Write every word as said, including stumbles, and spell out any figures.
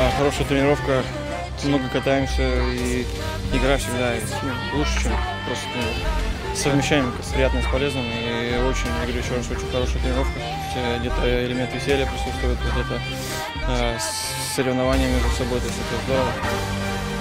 Хорошая тренировка, много катаемся, и игра всегда ну, лучше, чем просто тренировка. Совмещаем приятное с полезным, и очень, я говорю еще раз, очень хорошая тренировка. Где-то элемент веселья присутствует, где-то э, соревнования между собой, то есть это здорово.